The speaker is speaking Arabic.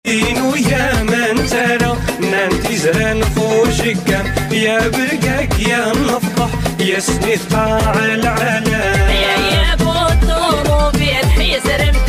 دينو يا من ترى نانتي زران فوجك يا برقاك يا نفضح يا سني قاع العالم يا بوتو بيد حيزر